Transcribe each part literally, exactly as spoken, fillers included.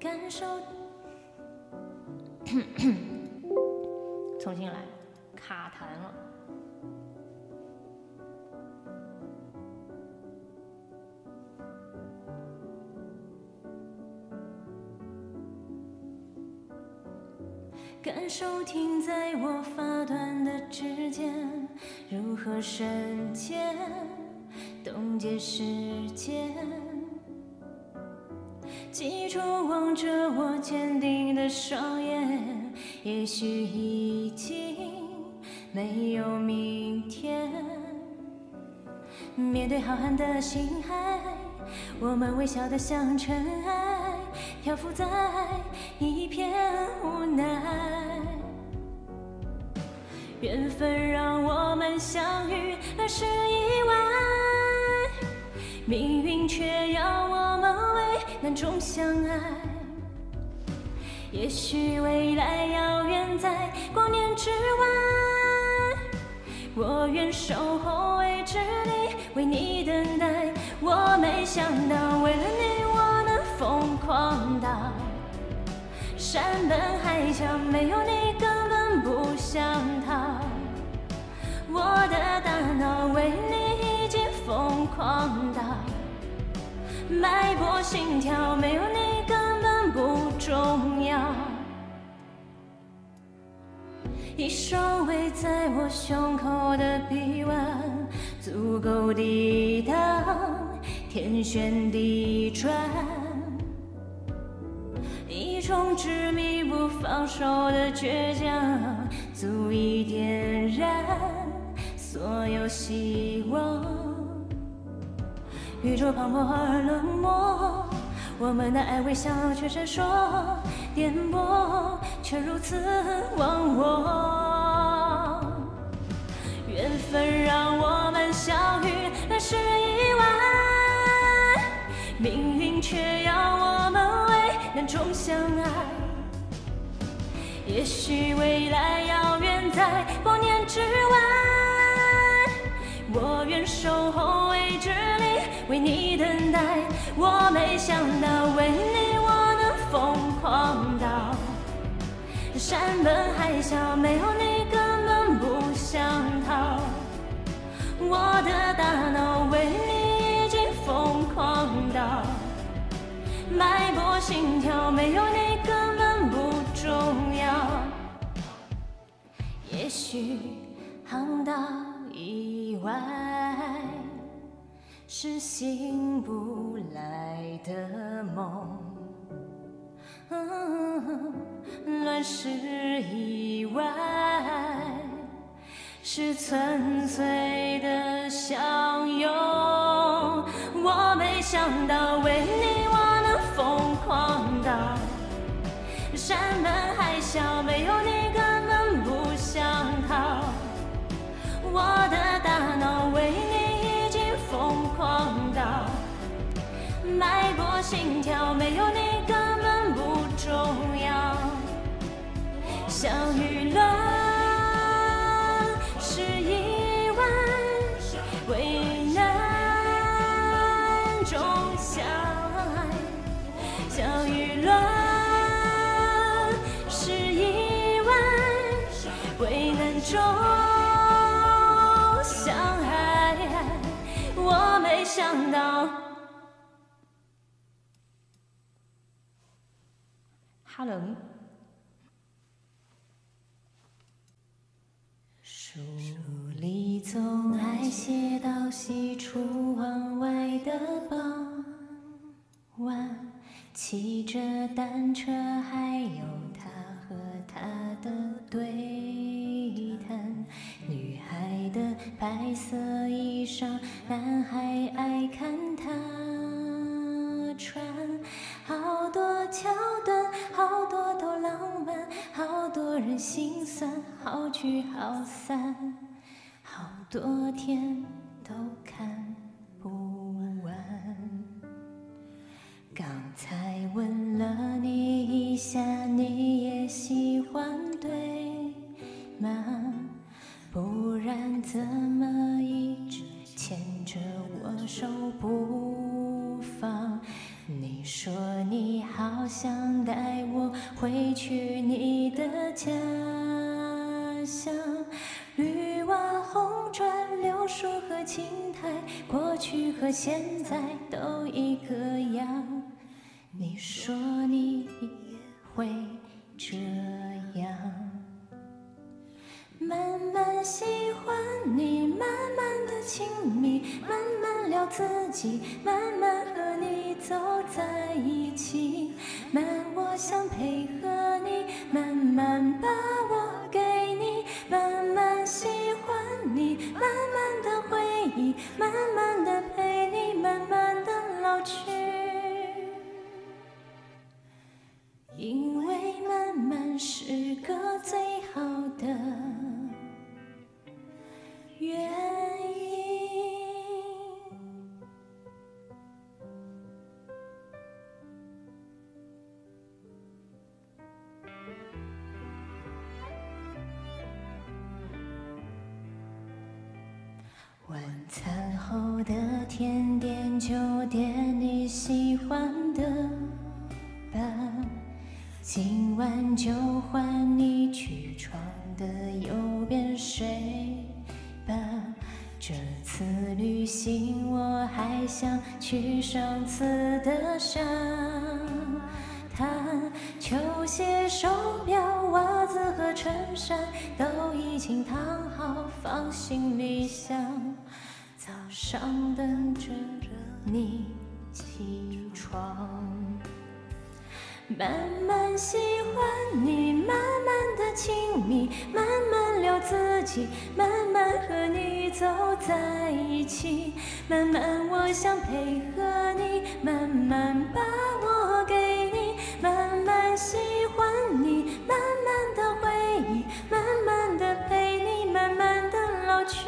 感受。重新来，卡痰了。感受停在我发端的指尖，如何瞬间冻结时间？记住望着我坚定的双眼，也许已经没有明天。面对浩瀚的星海，我们微笑得像尘埃，漂浮在一片无奈。缘分让我们相遇，那是意外，命运却要我们为难中相爱。也许未来遥远在光年之外，我愿守候未知里，为你等待。我没想到，为了你我能疯狂到山奔海角，没有你根本不想逃。我的大脑为你已经疯狂到脉搏心跳，没有你根本不重要。一双围在我胸口的臂弯，足够抵挡天旋地转。一种执迷不放手的倔强，足以点燃所有希望。宇宙磅礴而冷漠，我们的爱微笑却闪烁，颠簸却如此忘我。缘分让我们相遇，那是意外，命运却要我们为难中相爱。也许未来遥远在光年之外，我愿守候未知里，为你等待。我没想到，为你我能疯狂到山奔海角，没有你根本不想逃。我的大脑为你已经疯狂到脉搏心跳，没有你根本不重要。也许航道以外是醒不来的梦，嗯，乱世以外是纯粹的相拥。我没想到，为你我能疯狂到山奔海角，没有你根本不想逃。我的大脑为你已经疯狂到脉搏心跳，没有你根本不重要。相遇了是意外，为难中相爱。相遇了是意外，为难中相爱。我没想到。Hello。书里总爱写到西出望外的傍晚，骑着单车，还有他和他的对谈。女孩的白色衣裳，男孩爱看她穿。好多桥段，好多都浪漫，好多人心酸，好聚好散，好多天都看不完。刚才吻了你一下，你也喜欢对吗？不然怎么一直牵着我手不放？你说你好想想带我回去你的家乡。绿瓦红砖、柳树和青苔，过去和现在都一个样。你说你也会这样，慢慢喜欢你，慢慢的亲密，慢慢聊自己，慢慢和你走在一起。慢，我想配合你，慢慢把我给你，慢慢喜欢你，慢慢的回忆，慢慢的陪你，慢慢的老去。因为慢慢是个最好的原因。晚餐后的甜点就点你喜欢的吧，今晚就换你去床的右边睡吧。这次旅行我还想去上次的沙滩，球鞋、手表、袜子和衬衫都已经烫好，放行李箱，早上等着你起床。慢慢喜欢你，慢慢的亲密，慢慢聊自己，慢慢和你走在一起。慢慢我想配合你，慢慢把我给你，慢慢喜欢你，慢慢的回忆，慢慢的陪你，慢慢的老去。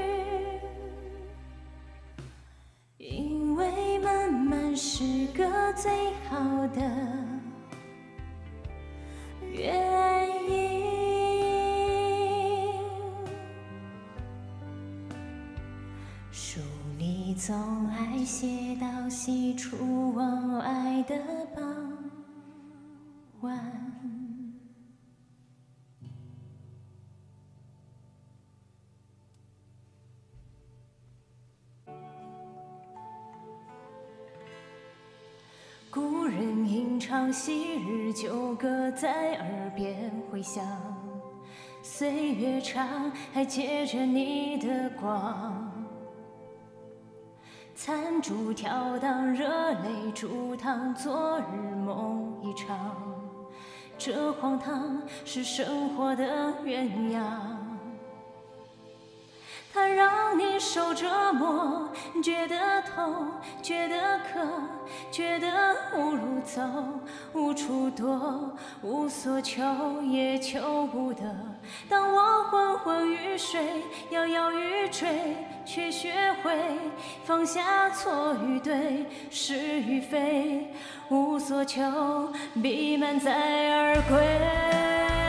因为慢慢是个最好的原因。书里总爱写到喜出望外的傍晚，故人吟唱昔日旧歌在耳边回响，岁月长还借着你的光，残烛跳荡，热泪煮汤，昨日梦一场。这荒唐是生活的鸳鸯，它让你受折磨，觉得痛，觉得渴，觉得无路走，无处躲，无所求也求不得。当我昏昏欲睡，摇摇欲坠，却学会放下错与对，是与非，无所求，弥漫在耳归。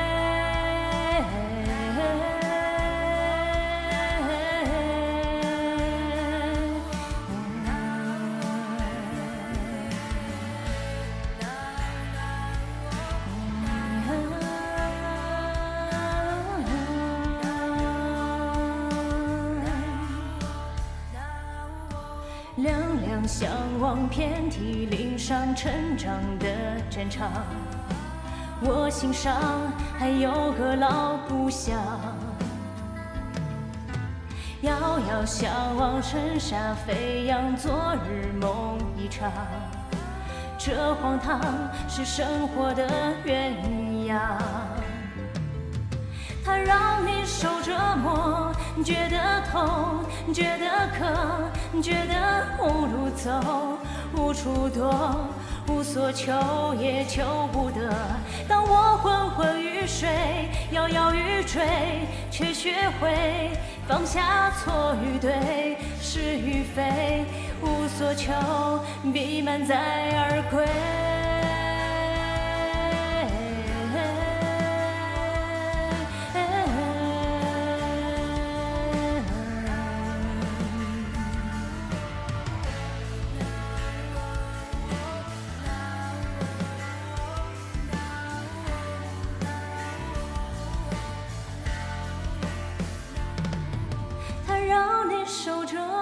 两两相望，遍体鳞伤，成长的战场。我心上还有个老故乡，遥遥相望，尘沙飞扬，昨日梦一场。这荒唐是生活的鸳鸯，它让你受折磨，觉得痛，觉得渴，觉得无路走，无处躲，无所求也求不得。当我昏昏欲睡，摇摇欲坠，却学会放下错与对，是与非，无所求，弥漫在耳归。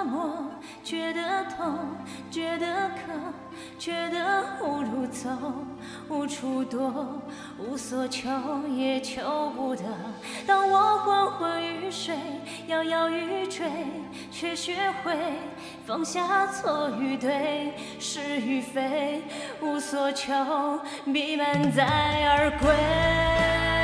磨，觉得痛，觉得渴，觉得无路走，无处躲，无所求也求不得。当我昏昏欲睡，摇摇欲坠，却学会放下错与对，是与非，无所求，弥漫在耳归。